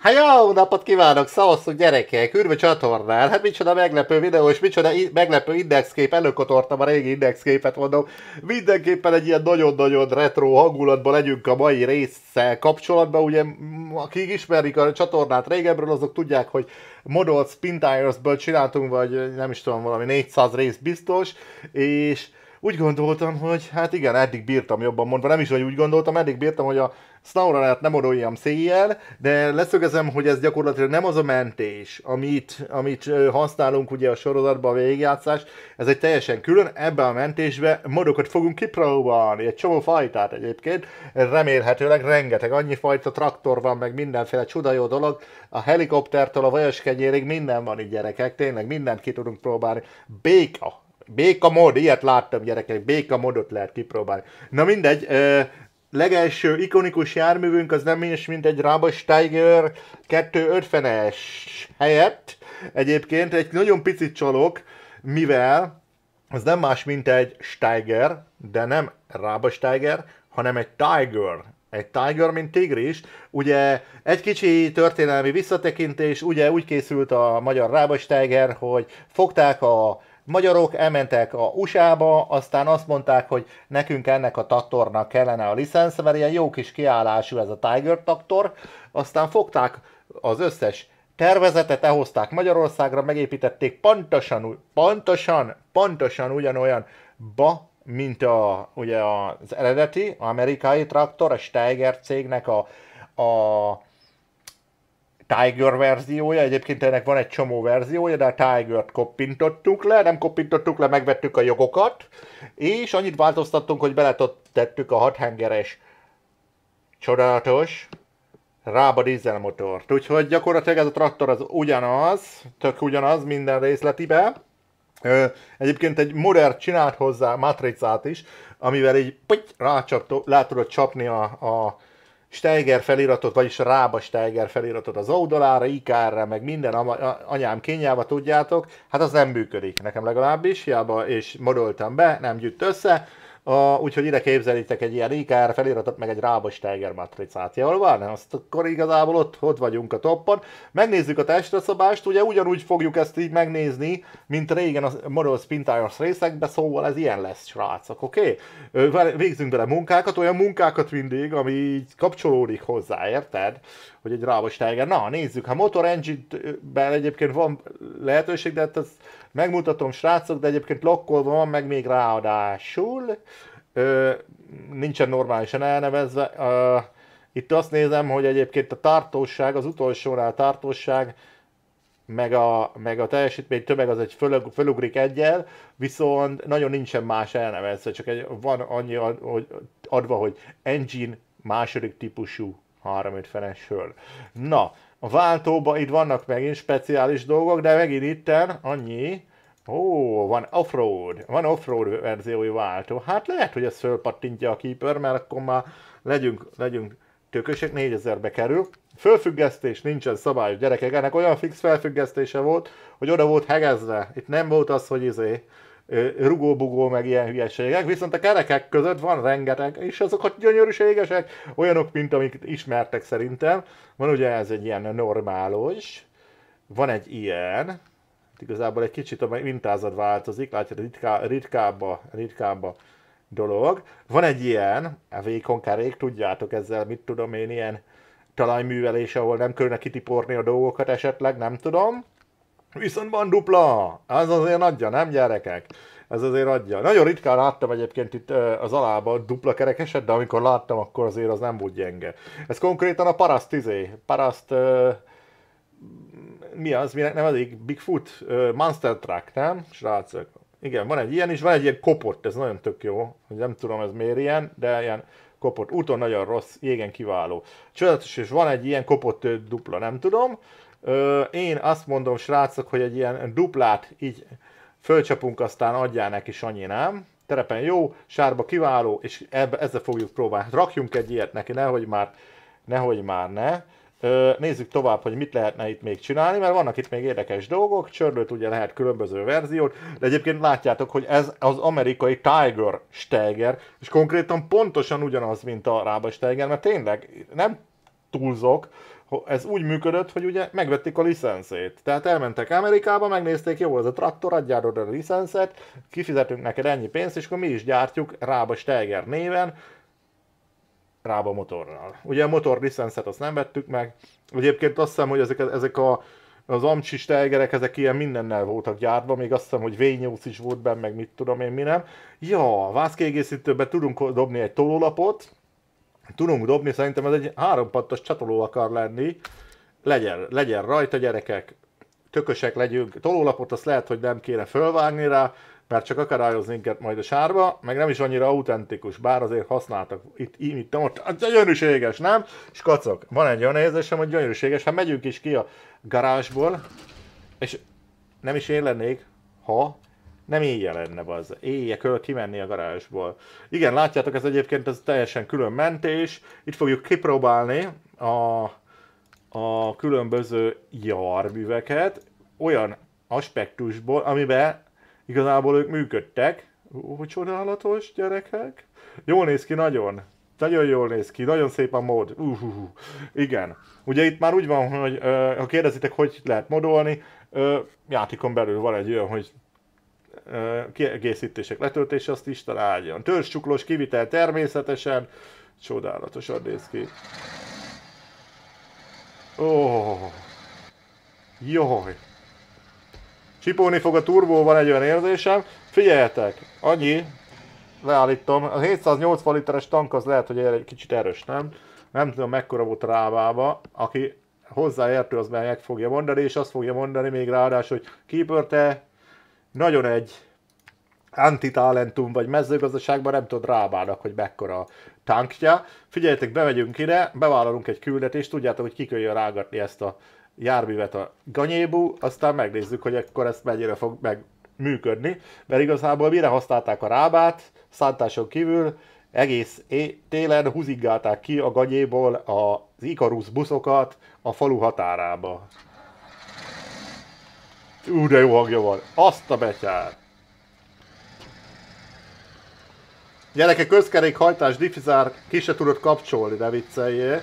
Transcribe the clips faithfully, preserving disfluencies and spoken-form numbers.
Hát jó napot kívánok, szavaztok gyerekek, ürve csatornán, hát micsoda meglepő videó, és micsoda i- meglepő indexkép, előkotortam a régi indexképet, mondom, mindenképpen egy ilyen nagyon-nagyon retro hangulatban legyünk a mai résszel kapcsolatban, ugye m- akik ismerik a csatornát régebről, azok tudják, hogy Model Spin Tires-ből csináltunk, vagy nem is tudom, valami négyszáz rész biztos, és úgy gondoltam, hogy hát igen, eddig bírtam jobban mondva, nem is, hogy úgy gondoltam, eddig bírtam, hogy a SnowRunner-t nem odoljam széjjel, de leszögezem, hogy ez gyakorlatilag nem az a mentés, amit, amit ö, használunk ugye a sorozatban a végigjátszás, ez egy teljesen külön, ebben a mentésbe modokat fogunk kipróbálni, egy csomó fajtát egyébként, remélhetőleg rengeteg, annyi fajta traktor van, meg mindenféle csuda jó dolog, a helikoptertől a vajaskenyérig minden van itt gyerekek, tényleg mindent ki tudunk próbálni, béka, Béka mod, ilyet láttam gyerekek, béka modot lehet kipróbálni. Na mindegy, ö, legelső ikonikus járművünk az nem is, mint egy Rabas Tiger kétszázötvenes helyett. Egyébként egy nagyon picit csalok, mivel az nem más, mint egy Steiger, de nem Rabas Steiger, hanem egy Tiger. Egy Tiger, mint tigris. Ugye egy kicsi történelmi visszatekintés, ugye úgy készült a magyar Rabas Tiger, hogy fogták a magyarok, elmentek a u es á-ba, aztán azt mondták, hogy nekünk ennek a traktornak kellene a licensz, mert ilyen jó kis kiállású ez a Tiger traktor, aztán fogták az összes tervezetet, elhozták Magyarországra, megépítették pontosan, pontosan, pontosan ugyanolyan ba, mint a, ugye az eredeti amerikai traktor, a Steiger cégnek a, a Tiger verziója, egyébként ennek van egy csomó verziója, de a Tiger-t koppintottuk le, nem koppintottuk le, megvettük a jogokat, és annyit változtattunk, hogy beletettük a hathengeres csodálatos rába dízelmotort. Úgyhogy gyakorlatilag ez a traktor az ugyanaz, tök ugyanaz minden részletibe. Ö, egyébként egy modern csinált hozzá matricát is, amivel így rácsap, rá tudod csapni a, a Steiger feliratot, vagyis a Rába Steiger feliratot az oldalára, i ká erre, meg minden anyám kényába, tudjátok, hát az nem működik, nekem legalábbis, hiába és modoltam be, nem gyűjt össze, Uh, úgyhogy ide képzelitek egy ilyen i ká er feliratot, meg egy Rába Steiger matricát. Jól van? Azt akkor igazából ott, ott vagyunk a toppon. Megnézzük a testreszabást, ugye ugyanúgy fogjuk ezt így megnézni, mint régen a Model Spin Tires részekben, szóval ez ilyen lesz, srácok, oké? Okay? Végzünk bele munkákat, olyan munkákat mindig, ami így kapcsolódik hozzá, érted? Hogy egy Rába Steiger. Na, nézzük, ha Motor Engine-ben egyébként van lehetőség, de hát ezt megmutatom, srácok, de egyébként lokkolva van, meg még ráadásul. Ö, nincsen normálisan elnevezve. Ö, itt azt nézem, hogy egyébként a tartóság, az utolsónál tartóság, meg a, meg a teljesítmény tömeg az egy fölög, fölugrik egyel, viszont nagyon nincsen más elnevezve, csak egy, van annyi ad, hogy, adva, hogy engine második típusú háromszázötvenes föl. Na, a váltóban itt vannak megint speciális dolgok, de megint itten annyi. Ó, van offroad, van offroad verziói váltó. Hát lehet, hogy ez fölpattintja a Keeper, mert akkor már legyünk, legyünk tökösek, négyezerbe kerül. Fölfüggesztés nincsen szabályos, gyerekek, ennek olyan fix felfüggesztése volt, hogy oda volt hegezve. Itt nem volt az, hogy izé rugóbugó, meg ilyen hülyeségek, viszont a kerekek között van rengeteg, és azok a gyönyörűségesek, olyanok, mint amik ismertek szerintem. Van ugye ez egy ilyen normálos, van egy ilyen, igazából egy kicsit a mintázat változik, látjátok, ritká, ritkábba, ritkábba dolog. Van egy ilyen, a vékony kerék, tudjátok ezzel, mit tudom én, ilyen talajművelés, ahol nem kellene kitiporni a dolgokat esetleg, nem tudom. Viszont van dupla, az azért adja, nem gyerekek? Ez azért adja. Nagyon ritkán láttam egyébként itt az alában dupla kerekeset, de amikor láttam, akkor azért az nem volt gyenge. Ez konkrétan a paraszt izé, paraszt... Uh, mi az, minek nevezik? Bigfoot? Uh, Monster Truck, nem? Srácok. Igen, van egy ilyen is, van egy ilyen kopott, ez nagyon tök jó. Nem tudom ez miért ilyen, de ilyen kopott. Úton nagyon rossz, jégen kiváló. Csodálatos, és van egy ilyen kopott dupla, nem tudom. Uh, én azt mondom, srácok, hogy egy ilyen duplát így fölcsapunk, aztán adjál neki, Sanyi, nem? Terepen jó, sárba kiváló, és ebbe, ezzel fogjuk próbálni. Rakjunk egy ilyet neki, nehogy már, nehogy már ne. Ö, nézzük tovább, hogy mit lehetne itt még csinálni, mert vannak itt még érdekes dolgok, csörlőt ugye lehet különböző verziót, de egyébként látjátok, hogy ez az amerikai Tiger Steiger, és konkrétan pontosan ugyanaz, mint a Rába Steiger, mert tényleg nem túlzok, ez úgy működött, hogy ugye megvették a licenszét. Tehát elmentek Amerikába, megnézték, jó, ez a traktor, adjál oda a licenszet, kifizetünk neked ennyi pénzt, és akkor mi is gyártjuk Rába Steiger néven, Rába motorral. Ugye a motor licenszet azt nem vettük meg. Egyébként azt hiszem, hogy ezek, ezek a, az Amcsi Steigerek, ezek ilyen mindennel voltak gyártva, még azt hiszem, hogy vé nyolc is volt benne, meg mit tudom én mi nem. Ja, vászkiegészítőbe tudunk dobni egy tolólapot, tudunk dobni, szerintem ez egy hárompattos csatoló akar lenni. Legyen, legyen rajta, gyerekek, tökösek legyünk. Tolólapot azt lehet, hogy nem kéne fölvágni rá, mert csak akadályoz minket majd a sárba, meg nem is annyira autentikus, bár azért használtak itt, itt, ott, gyönyörűséges, nem? És kacok, van egy olyan érzésem, hogy gyönyörűséges, hát megyünk is ki a garázsból, és nem is én lennék, ha nem éjjel lenne, az éjjel kimenni a garázsból. Igen, látjátok, ez egyébként ez teljesen külön mentés, itt fogjuk kipróbálni a, a különböző járműveket, olyan aspektusból, amiben igazából ők működtek. Ó, csodálatos, gyerekek. Jól néz ki, nagyon. Nagyon jól néz ki, nagyon szép a mód. Uh, uh, uh. Igen. Ugye itt már úgy van, hogy uh, ha kérdezitek, hogy lehet modolni, uh, játékon belül van egy olyan, hogy uh, kiegészítések letöltése, azt Isten áldjon. Törzscsuklós kivitel természetesen. Csodálatosan néz ki. Ó. Oh. Jaj. Csipolni fog a turbó, van egy olyan érzésem. Figyeljetek, annyi, leállítom, a hétszáznyolcvan literes tank az lehet, hogy egy kicsit erős, nem? Nem tudom mekkora volt a Rábába, aki hozzáértő, az meg fogja mondani, és azt fogja mondani még ráadásul, hogy Keeper, te nagyon egy antitalentum vagy mezőgazdaságban, nem tudod Rábának, hogy mekkora tankja. Figyeljetek, bemegyünk ide, bevállalunk egy küldetést, tudjátok, hogy kiköljön rágatni ezt a járművet a ganyébú, aztán megnézzük, hogy akkor ezt mennyire fog megműködni, mert igazából mire használták a Rábát, szántáson kívül, egész télen húzigálták ki a ganyéból az Ikarus buszokat a falu határába. Ú, de jó hangja van, azt a betyár! Gyerekek, közkerékhajtás, diffizár, ki se tudod kapcsolni, ne vicceljél.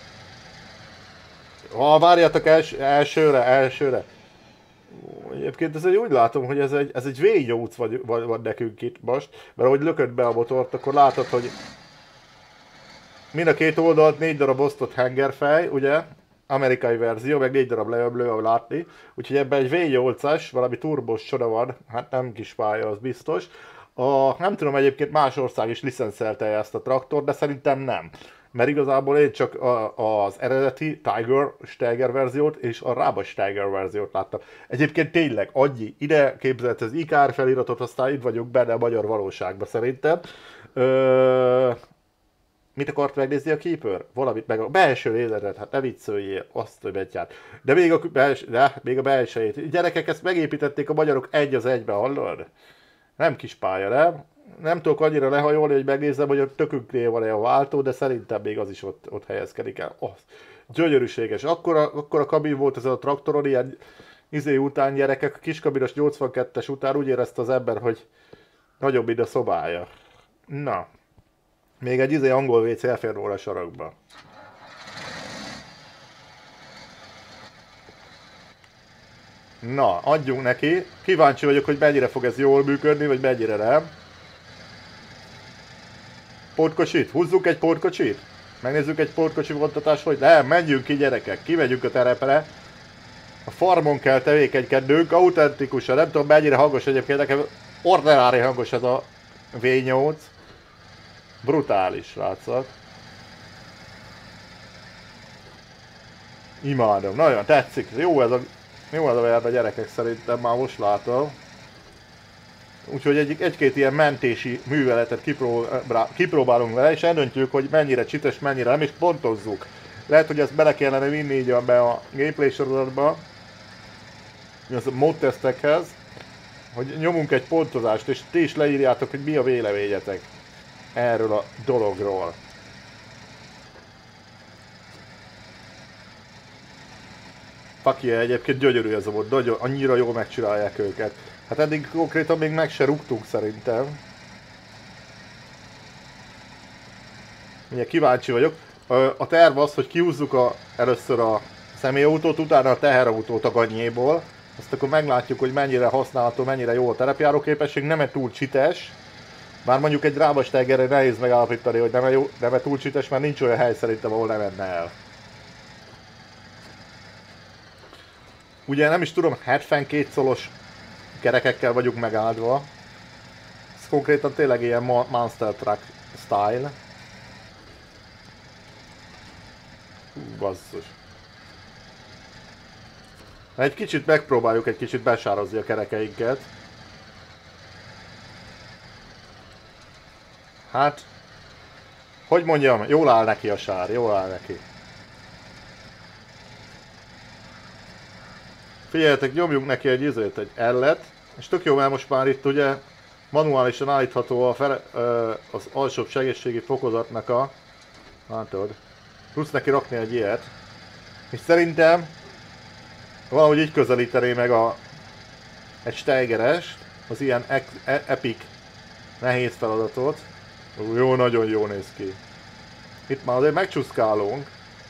Ha várjátok els, elsőre, elsőre. Egyébként ez egy, úgy látom, hogy ez egy, ez egy vé nyolc vagy, vagy, vagy nekünk itt most, mert ahogy lökött be a motort, akkor látod, hogy mind a két oldalt négy darab osztott hengerfej, ugye? Amerikai verzió, meg négy darab leöblő, ahol látni. Úgyhogy ebben egy vé nyolcas, valami turbos csoda van, hát nem kis pálya, az biztos. A, nem tudom, egyébként más ország is licenszelte ezt a traktort, de szerintem nem. Mert igazából én csak a, az eredeti Tiger Steiger verziót és a Rába Steiger verziót láttam. Egyébként tényleg, annyi, ide képzelt az i ká er feliratot, aztán itt vagyok benne a magyar valóságban szerintem. Ö... Mit akart megnézni a Keeper? Valamit meg a belső léletet, hát ne vicceljél, azt, hogy betyát. De még a, bels... De, még a belsejét. Gyerekek, ezt megépítették a magyarok egy az egybe, hallod? Nem kis pálya, nem? Nem tudok annyira lehajolni, hogy megnézzem, hogy a tökünknél van-e a váltó, de szerintem még az is ott, ott helyezkedik el. Oh, gyönyörűséges. Akkor a, akkor a kabin volt ez a traktoron, ilyen izé után, gyerekek, a kiskabinos nyolcvankettes után úgy érezte az ember, hogy nagyobb ide a szobája. Na. Még egy izé angol vé cé elfér róla a sarokba. Na, adjunk neki. Kíváncsi vagyok, hogy mennyire fog ez jól működni, vagy mennyire nem. Pótkocsit? Húzzunk egy pótkocsit? Megnézzük egy pótkocsi vontatást, hogy nem, menjünk ki, gyerekek, kimegyünk a terepre. A farmon kell tevékenykednünk, autentikusan, nem tudom mennyire hangos egyébként, nekem ordinári hangos ez a vé nyolc. Brutális, látszat. Imádom, nagyon tetszik, jó ez a, jó ez a verbe, gyerekek, szerintem már most látom. Úgyhogy egy, egy-két ilyen mentési műveletet kipró- kipróbálunk vele, és eldöntjük, hogy mennyire csites, mennyire nem, és pontozzuk. Lehet, hogy ezt bele kellene vinni így be a gameplay sorozatba, az a modtesztekhez, hogy nyomunk egy pontozást, és ti is leírjátok, hogy mi a véleményetek erről a dologról. Fuck yeah, egyébként gyönyörű ez a mod, nagyon, annyira jól megcsinálják őket. Hát eddig konkrétan még meg se rúgtunk szerintem. Ugye kíváncsi vagyok. A terv az, hogy kihúzzuk a először a személyautót, utána a teherautót a ganyéból. Azt akkor meglátjuk, hogy mennyire használható, mennyire jó a terepjáró képesség, nem-e túl csites. Bár mondjuk egy drábasteigerre nehéz megállapítani, hogy nem-e, jó, nem-e túl csites, mert nincs olyan hely szerintem, ahol nem menne el. Ugye nem is tudom, hetvenkét szolos kerekekkel vagyunk megáldva. Ez konkrétan tényleg ilyen Monster Truck style. Hú, basszus. Egy kicsit megpróbáljuk egy kicsit besározni a kerekeinket. Hát, hogy mondjam, jól áll neki a sár, jól áll neki. Figyeljetek, nyomjunk neki egy izét, egy ellet, és tök jó, mert most már itt ugye manuálisan állítható a fele, az alsóbb segítségi fokozatnak a... Látod? Tudsz neki rakni egy ilyet. És szerintem valahogy így közelítené meg a, egy steigerest, az ilyen e e epic nehéz feladatot. Ú, jó, nagyon jó néz ki. Itt már azért megcsuszkálunk.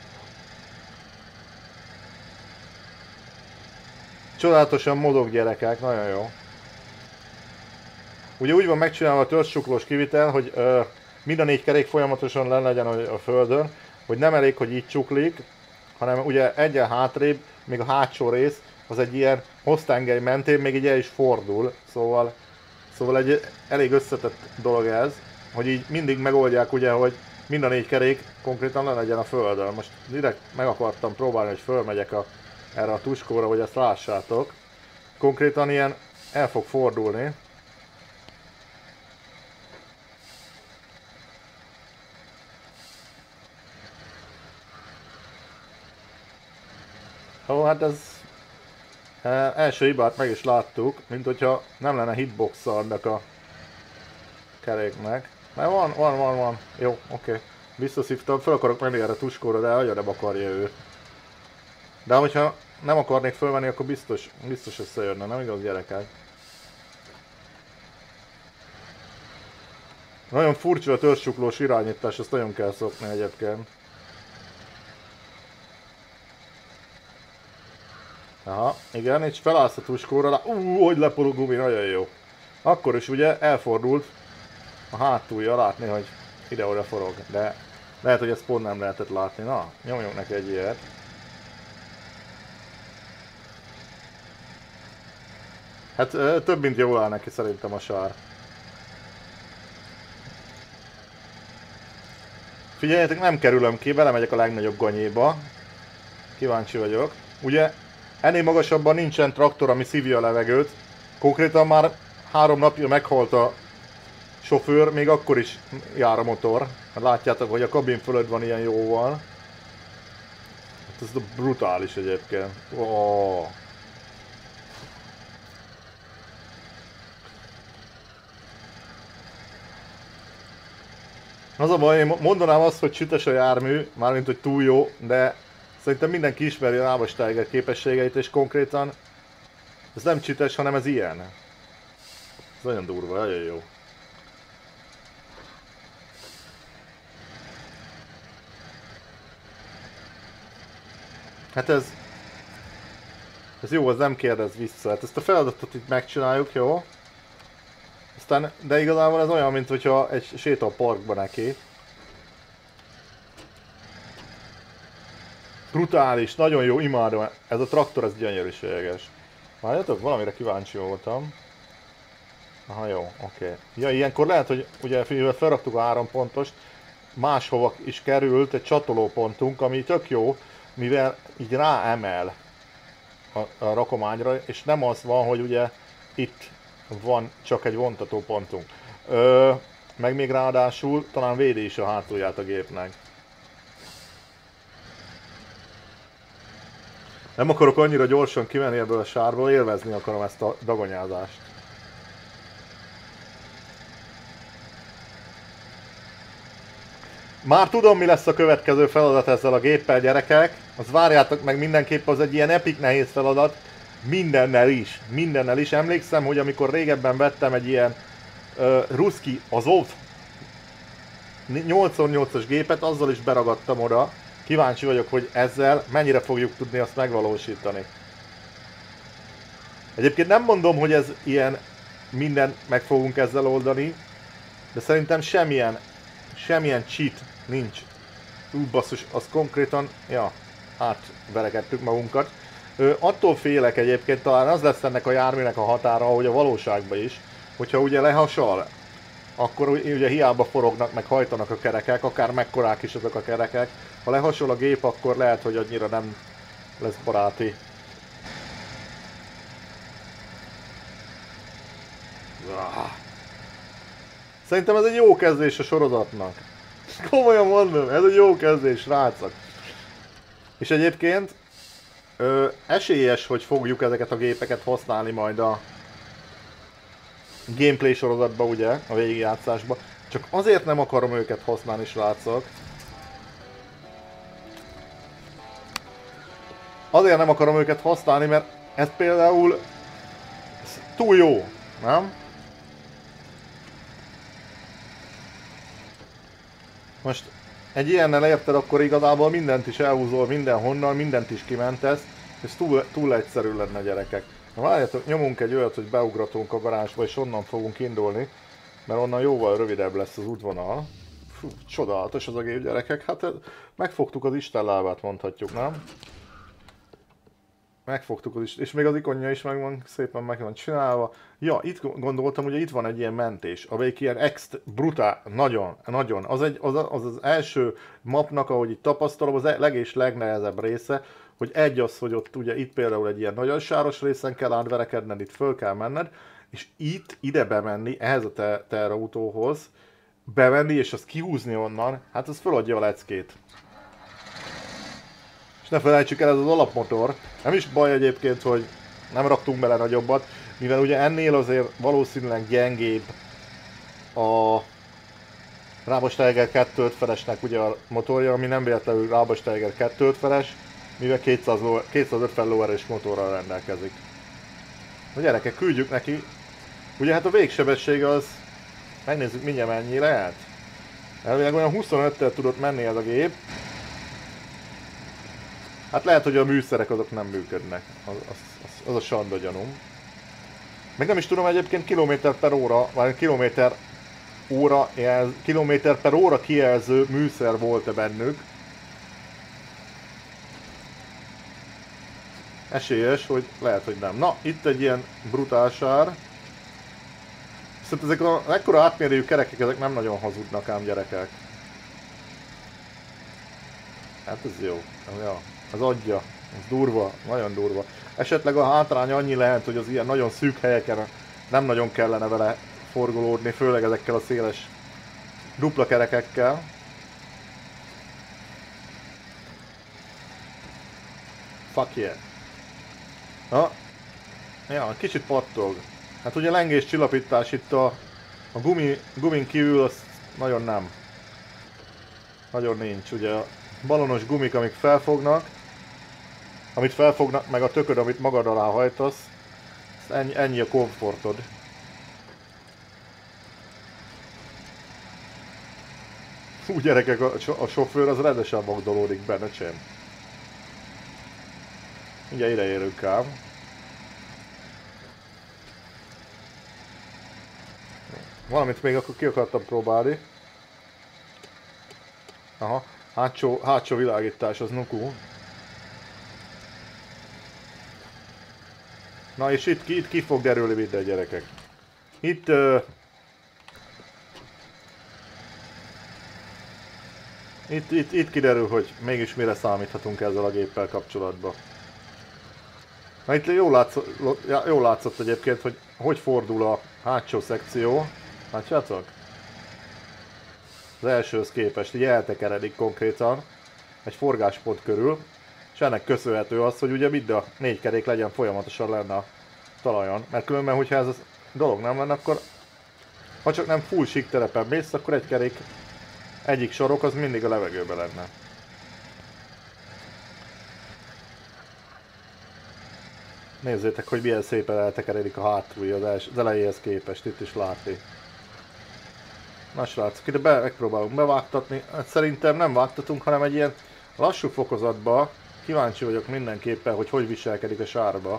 Csodálatosan mozog, gyerekek, nagyon jó. Ugye úgy van megcsinálva a törzscsuklós kivitel, hogy ö, mind a négy kerék folyamatosan len legyen a, a földön, hogy nem elég, hogy így csuklik, hanem ugye egyen hátrébb, még a hátsó rész, az egy ilyen hossztengely mentén még így el is fordul, szóval, szóval egy elég összetett dolog ez, hogy így mindig megoldják ugye, hogy mind a négy kerék konkrétan le legyen a földön. Most direkt meg akartam próbálni, hogy fölmegyek a, erre a tuskóra, hogy ezt lássátok. Konkrétan ilyen el fog fordulni. Ó, hát ez e, első hibát meg is láttuk, mint hogyha nem lenne hitbox annak a keréknek. Mert van, van, van, van. Jó, oké. Okay. Visszaszívtam, fel akarok menni erre a tuskóra, de nagyon nem akarja ő. De hogyha nem akarnék fölmenni, akkor biztos, biztos összejönne, nem igaz, gyerekek? Nagyon furcsa a törzscsuklós irányítás, ezt nagyon kell szokni egyébként. Aha, igen, és felállsz a tuskóra, ú, hogy lepol a gumi, nagyon jó. Akkor is ugye elfordult a hátulja, látni, hogy ide-oda forog, de lehet, hogy ezt pont nem lehetett látni. Na, nyomjunk neki egy ilyet. Hát több mint jól áll neki szerintem a sár. Figyeljetek, nem kerülöm ki, belemegyek a legnagyobb ganyéba. Kíváncsi vagyok. Ugye ennél magasabban nincsen traktor, ami szívja a levegőt. Konkrétan már három napja meghalt a sofőr, még akkor is jár a motor. Látjátok, hogy a kabin fölött van ilyen jóval. Hát ez brutális egyébként. Oh. Az a baj, én mondanám azt, hogy sütes a jármű, mármint hogy túl jó, de szerintem mindenki ismeri a lábasteiger képességeit, és konkrétan ez nem csites, hanem ez ilyen. Ez nagyon durva, nagyon jó. Hát ez... Ez jó, az nem kérdez vissza. Hát ezt a feladatot itt megcsináljuk, jó? Aztán, de igazából ez olyan, mint hogyha egy séta a parkban neki. Brutális, nagyon jó, imádom. Ez a traktor, ez gyönyörűséges. Várjatok, valamire kíváncsi voltam. Aha, jó, oké. Okay. Ja, ilyenkor lehet, hogy ugye felraktuk a három pontost, máshova is került egy csatolópontunk, ami tök jó, mivel így ráemel a, a rakományra, és nem az van, hogy ugye itt van csak egy vontatópontunk. Ö, meg még ráadásul talán védi is a hátulját a gépnek. Nem akarok annyira gyorsan kimenni ebből a sárból, élvezni akarom ezt a dagonyázást. Már tudom, mi lesz a következő feladat ezzel a géppel, gyerekek. Az várjátok meg mindenképp, az egy ilyen epic nehéz feladat. Mindennel is, mindennel is. Emlékszem, hogy amikor régebben vettem egy ilyen uh, Ruszki Azov nyolcszor nyolcas gépet, azzal is beragadtam oda. Kíváncsi vagyok, hogy ezzel mennyire fogjuk tudni azt megvalósítani. Egyébként nem mondom, hogy ez ilyen minden meg fogunk ezzel oldani, de szerintem semmilyen, semmilyen cheat nincs. Ú, basszus, az konkrétan, ja, átverekedtük magunkat. Ö, attól félek egyébként, talán az lesz ennek a járműnek a határa, ahogy a valóságban is, hogyha ugye lehasal, akkor ugye hiába forognak, meg hajtanak a kerekek, akár mekkorák is azok a kerekek. Ha lehasol a gép, akkor lehet, hogy annyira nem lesz baráti. Szerintem ez egy jó kezdés a sorozatnak. Komolyan mondom, ez egy jó kezdés, srácok. És egyébként ö, esélyes, hogy fogjuk ezeket a gépeket használni majd a gameplay sorozatba, ugye, a végigjátszásba. Csak azért nem akarom őket használni, srácok. Azért nem akarom őket használni, mert ez például ez túl jó, nem? Most egy ilyennel érted, akkor igazából mindent is elhúzol mindenhonnan, mindent is kimentesz, és túl, túl egyszerű lenne, gyerekek. Na várjátok, nyomunk egy olyat, hogy beugratunk a garázsba, és onnan fogunk indulni, mert onnan jóval rövidebb lesz az útvonal. Fú, csodálatos az a gép, gyerekek, hát megfogtuk az Isten lábát, mondhatjuk, nem? Megfogtuk az is, és még az ikonja is meg van, szépen meg van csinálva. Ja, itt gondoltam, hogy itt van egy ilyen mentés, amelyik ilyen ext brutál, nagyon, nagyon. Az, egy, az, az az első mapnak, ahogy itt tapasztalom, az leg és legnehezebb része, hogy egy az, hogy ott ugye itt például egy ilyen nagyon sáros részen kell átverekedned, itt föl kell menned, és itt, ide bemenni, ehhez a te terautóhoz, bemenni és azt kihúzni onnan, hát az föladja a leckét. És ne felejtsük el, ez az alapmotor. Nem is baj egyébként, hogy nem raktunk bele nagyobbat, mivel ugye ennél azért valószínűleg gyengébb a Rábos Tiger kétszázötvenesnek ugye a motorja, ami nem véletlenül Rábos Tiger kétszázötvenes, mivel kétszázötven lóerős motorral rendelkezik. Na gyerekek, küldjük neki. Ugye hát a végsebessége az, megnézzük mindjárt mennyi lehet. Elvileg olyan huszonöttel tudott menni ez a gép. Hát lehet, hogy a műszerek azok nem működnek. Az, az, az, az a sanda gyanúm. Meg nem is tudom egyébként kilométer per óra, vagy kilométer óra jelz, kilométer per óra kijelző műszer volt-e bennük. Esélyes, hogy lehet, hogy nem. Na, itt egy ilyen brutál sár. Viszont ezek a ekkora átmérőjű kerekek, ezek nem nagyon hazudnak ám, gyerekek. Hát ez jó. Ja. Az adja, az durva, nagyon durva. Esetleg a hátrány annyi lehet, hogy az ilyen nagyon szűk helyeken nem nagyon kellene vele forgolódni, főleg ezekkel a széles dupla kerekekkel. Fuck yeah. Na, ja, kicsit pattog. Hát ugye lengés csillapítás itt a, a gumi, gumin kívül az nagyon nem. Nagyon nincs, ugye a balonos gumik, amik felfognak, amit felfognak, meg a tököd, amit magad alá hajtasz, ennyi, ennyi a komfortod. Hú, gyerekek, a, a sofőr az rendesen magdolódik benne, csém. Ugye ide érünk ám. Valamit még akkor ki akartam próbálni. Aha, hátsó, hátsó világítás, az nuku. Na és itt, itt ki fog derülni minden, gyerekek. Itt... Uh, itt, itt, itt kiderül, hogy mégis mire számíthatunk ezzel a géppel kapcsolatban. Na itt jól látszott, jól látszott egyébként, hogy hogy fordul a hátsó szekció. Látjátok? Az elsőhöz képest így eltekeredik konkrétan egy forgáspont körül. És ennek köszönhető az, hogy ugye mind a négy kerék legyen folyamatosan lenne a talajon. Mert különben, hogyha ez a dolog nem lenne, akkor ha csak nem full sík terepen mész, akkor egy kerék, egyik sarok az mindig a levegőben lenne. Nézzétek, hogy milyen szépen eltekeredik a hátulja az, els, az elejéhez képest, itt is látni. Na srácok, ide be, megpróbálunk bevágtatni. Hát szerintem nem vágtatunk, hanem egy ilyen Lassú fokozatba kíváncsi vagyok mindenképpen, hogy hogy viselkedik a sárba.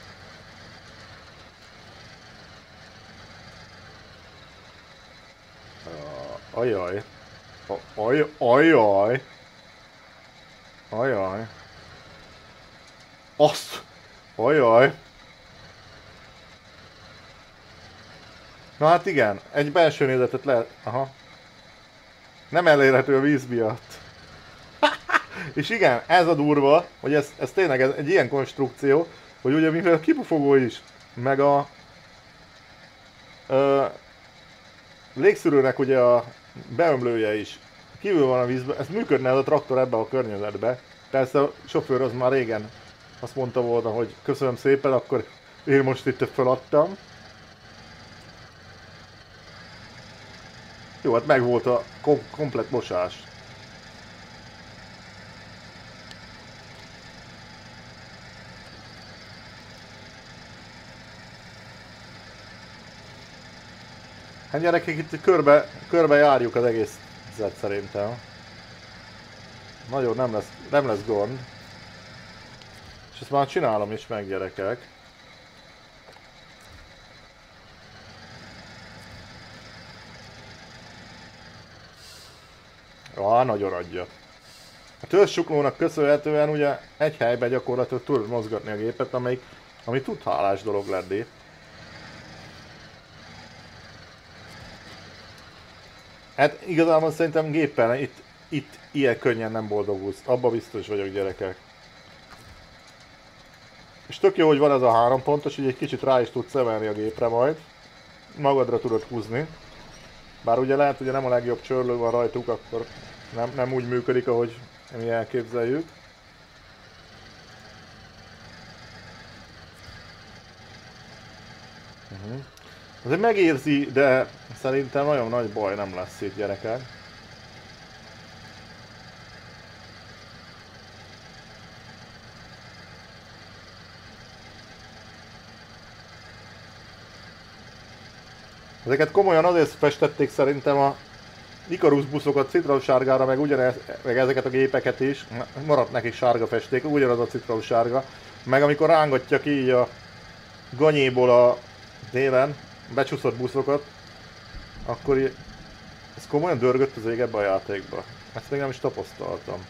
Ajaj. Ajaj. Ajaj. Ajaj. Azt! Ajaj. Na hát igen, egy belső nézetet lehet... Aha. Nem elérhető a víz miatt. És igen, ez a durva, hogy ez, ez tényleg ez egy ilyen konstrukció, hogy ugye mivel a kipufogó is, meg a... Ö, légszűrőnek ugye a beömlője is kívül van a vízben, ez működne ez a traktor ebbe a környezetbe. Persze a sofőr az már régen azt mondta volna, hogy köszönöm szépen, akkor én most itt feladtam. Jó, hát meg volt a kom komplet mosás. Hát gyerekek, itt körbe, körbe járjuk az egész vizet szerintem. Nagyon nem lesz, nem lesz gond. És ezt már csinálom is meg, gyerekek. Ah, nagyon adja. A törzsuklónak köszönhetően ugye egy helyben gyakorlatilag tudod mozgatni a gépet, amelyik, ami tud hálás dolog lenni. Hát igazából szerintem géppel itt, itt ilyen könnyen nem boldogulsz. Abba biztos vagyok, gyerekek. És tök jó, hogy van ez a három pontos, így egy kicsit rá is tudsz emelni a gépre majd. Magadra tudod húzni. Bár ugye lehet, hogy nem a legjobb csörlő van rajtuk, akkor nem, nem úgy működik, ahogy mi elképzeljük. Uh-huh. Azért megérzi, de szerintem nagyon nagy baj nem lesz itt, gyerekek. Ezeket komolyan azért festették szerintem a Icarus buszokat citromsárgára, meg ugyanez, meg ezeket a gépeket is, maradt nekik sárga festék, ugyanaz a citromsárga, meg amikor rángatja ki így a ganyéból a délen becsúszott buszokat, akkor így, ez komolyan dörgött az ég ebbe a játékba. Ezt még nem is tapasztaltam.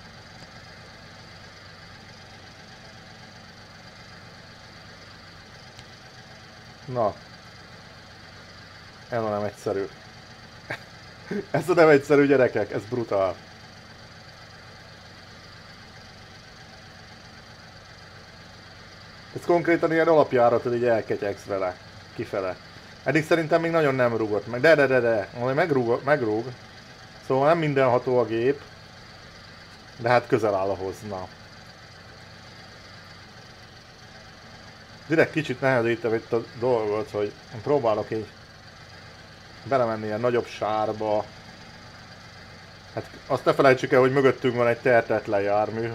Na. Ez nem egyszerű. Ez a nem egyszerű, gyerekek, ez brutál. Ez konkrétan ilyen alapjárat, hogy így elketyegsz vele, kifele. Eddig szerintem még nagyon nem rúgott meg, de de de de, majd megrúg, megrúg. Szóval nem mindenható a gép, de hát közel áll ahhoz, na. Direkt kicsit nehezítem itt a dolgot, hogy próbálok így belemenni ilyen nagyobb sárba. Hát azt ne felejtsük el, hogy mögöttünk van egy tertetlen jármű.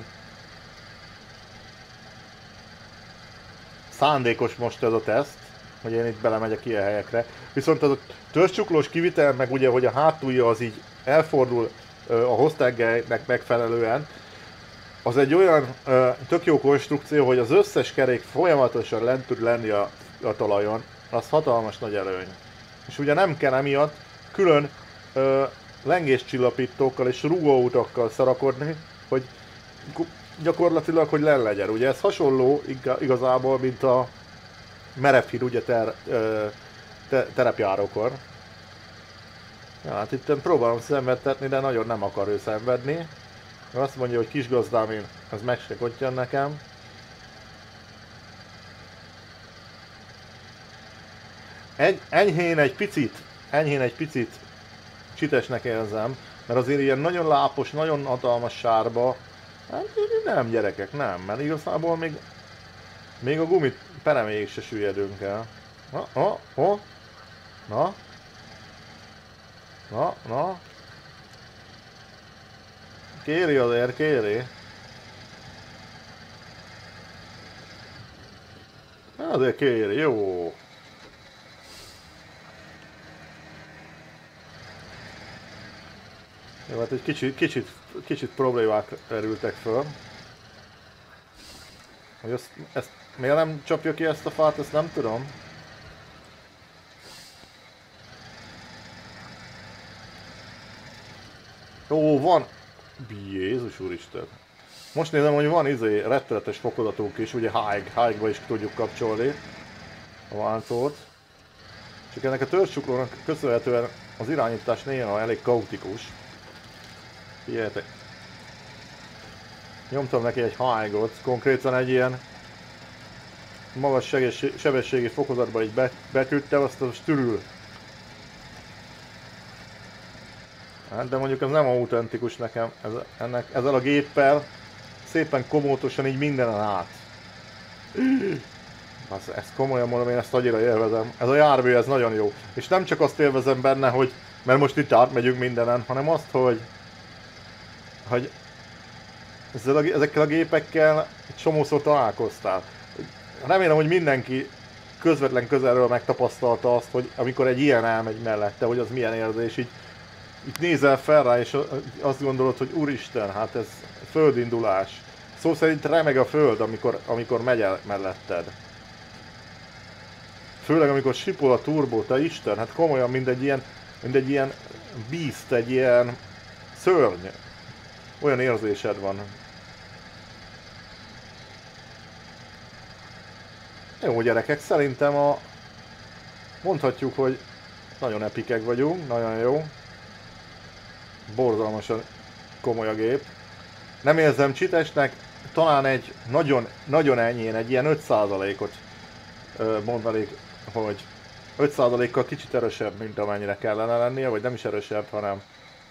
Szándékos most ez a teszt, hogy én itt belemegyek ilyen helyekre. Viszont az a törzscsuklós kivitel, meg ugye, hogy a hátulja az így elfordul a hoztegelynek megfelelően, az egy olyan ö, tök jó konstrukció, hogy az összes kerék folyamatosan lent tud lenni a, a talajon. Az hatalmas nagy előny. És ugye nem kell emiatt külön ö, lengéscsillapítókkal és rugóutakkal szarakodni, hogy gyakorlatilag, hogy len legyen. Ugye ez hasonló igazából, mint a merevhíd ugye ter, ö, te, terepjárókor. Ja, hát itt próbálom szenvedtetni, de nagyon nem akar ő szenvedni. Azt mondja, hogy kis gazdám, én, ez meg se kottyan nekem. Egy, enyhén egy picit, enyhén egy picit csitesnek érzem, mert azért ilyen nagyon lápos, nagyon hatalmas sárba, hát nem gyerekek, nem, mert igazából még, még a gumit pereméig se süllyedünk el. Na, na, na, na, na, na. Kéri azért, kéri. Azért kéri, jó. Jó, hát egy kicsit, kicsit, kicsit problémák erültek föl. Hogy ezt, ezt miért nem csapja ki ezt a fát, ezt nem tudom. Ó, van! Jézus úristen! Most nézem, hogy van izé rettenetes fokozatunk is, ugye high, high-ba is tudjuk kapcsolni a váltót. Csak ennek a törzsuklónak köszönhetően az irányítás néha elég kaotikus. Figyeljetek! Nyomtam neki egy high-ot, konkrétan egy ilyen magas sebességi fokozatba így beküldtem, azt a stürül. Hát, de mondjuk ez nem autentikus nekem, ez, ennek, ezzel a géppel szépen komótosan így mindenen át. Ez, ezt komolyan mondom, én ezt annyira élvezem. Ez a jármű, ez nagyon jó. És nem csak azt élvezem benne, hogy mert most itt átmegyünk mindenen, hanem azt, hogy, hogy ezzel a, ezekkel a gépekkel egy csomószor találkoztál. Remélem, hogy mindenki közvetlen közelről megtapasztalta azt, hogy amikor egy ilyen elmegy mellette, hogy az milyen érzés, így itt nézel fel rá, és azt gondolod, hogy úristen, hát ez földindulás. Szó szerint remeg a föld, amikor, amikor megy el melletted. Főleg amikor sipol a turbó, te Isten, hát komolyan, mint egy ilyen, mint egy ilyen beast, egy ilyen szörny. Olyan érzésed van. Jó gyerekek, szerintem a... mondhatjuk, hogy nagyon epikek vagyunk, nagyon jó. Borzalmasan komoly a gép. Nem érzem csitesnek, talán egy nagyon, nagyon enyhén, egy ilyen öt százalékot mondanék, hogy öt százalékkal kicsit erősebb, mint amennyire kellene lennie, vagy nem is erősebb, hanem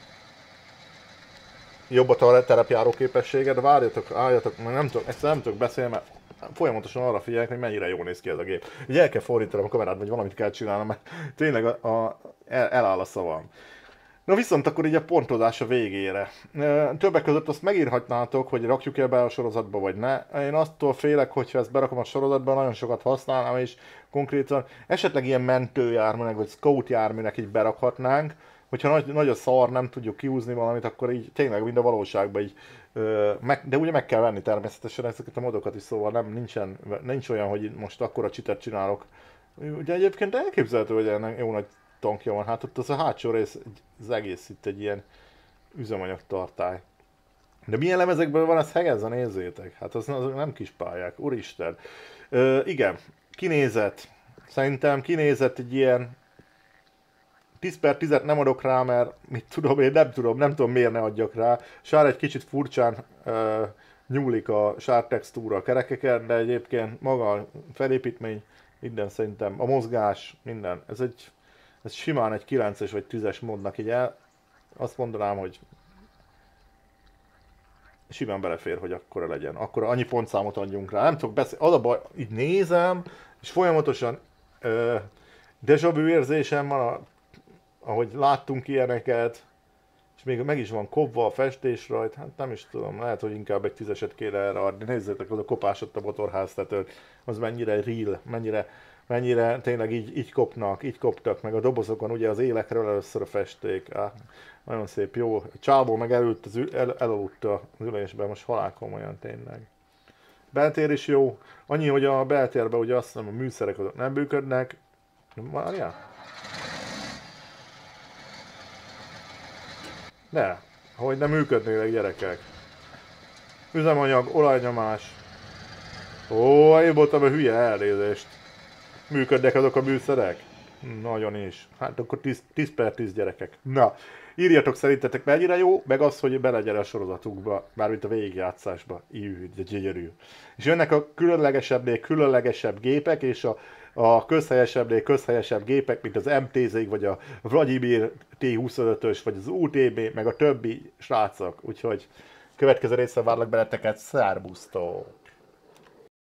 jobb a terepjáró képességed. Várjatok, álljatok, nem tudok, ezt nem tudok beszélni, mert folyamatosan arra figyelek, hogy mennyire jól néz ki ez a gép. Ugye el kell fordítanom a kamerát, vagy valamit kell csinálnom, mert tényleg a, a, el, eláll a szavam. Na viszont akkor így a pontozás a végére. Többek között azt megírhatnátok, hogy rakjuk-e be a sorozatba, vagy ne. Én attól félek, hogyha ezt berakom a sorozatba, nagyon sokat használnám, és konkrétan esetleg ilyen mentőjárműnek, vagy scout járműnek így berakhatnánk. Hogyha nagy, nagy a szar, nem tudjuk kiúzni valamit, akkor így tényleg mind a valóságban így, meg, de ugye meg kell venni természetesen ezeket a modokat is, szóval nem, nincsen, nincs olyan, hogy most akkora csitet csinálok. Ugye egyébként elképzelhető, hogy ennek jó nagy tankja van, hát ott az a hátsó rész, az egész itt egy ilyen üzemanyagtartály. De milyen lemezekből van, ezt hegezze, nézzétek, hát az, az nem kis pályák, úristen. Ö, igen, kinézet, szerintem kinézet egy ilyen tíz per tízet nem adok rá, mert mit tudom, én nem tudom, nem tudom miért ne adjak rá. Sár egy kicsit furcsán ö, nyúlik a sár textúra a kerekeken, de egyébként maga a felépítmény, minden szerintem, a mozgás, minden, ez egy ez simán egy kilences vagy tízes módnak így el. Azt mondanám, hogy simán belefér, hogy akkora legyen. Akkor annyi pontszámot adjunk rá. Nem tudok beszélni. Az a baj, így nézem, és folyamatosan ö, déjà vu érzésem van, a, ahogy láttunk ilyeneket, és még meg is van kobva a festés rajt, hát nem is tudom, lehet, hogy inkább egy tízeset kéne erre adni. Nézzétek, az a kopás ott a motorháztetőn, az mennyire real, mennyire mennyire tényleg így, így kopnak, így koptak, meg a dobozokon ugye az élekről először a festék. Á, nagyon szép, jó. Csából meg elült az ül, el, elaludt az ülésben, most halál komolyan tényleg. Beltér is jó. Annyi, hogy a beltérben ugye azt mondom, a műszerek azok nem működnek. Várjál? De, hogy nem működnének gyerekek. Üzemanyag, olajnyomás. Ó, én voltam a hülye, elnézést. Működnek azok a műszerek? Nagyon is. Hát akkor tíz per tíz gyerekek. Na, írjatok szerintetek mennyire jó, meg az, hogy belegyen a sorozatunkba, mármint a végigjátszásba. Íj, de gyönyörű. És jönnek a különlegesebbnél különlegesebb gépek, és a, a közhelyesebbnél közhelyesebb gépek, mint az em té zé, vagy a Vladimir té huszonötös, vagy az u té bé, meg a többi srácok. Úgyhogy következő részre várlak benneteket. Szerbusztok!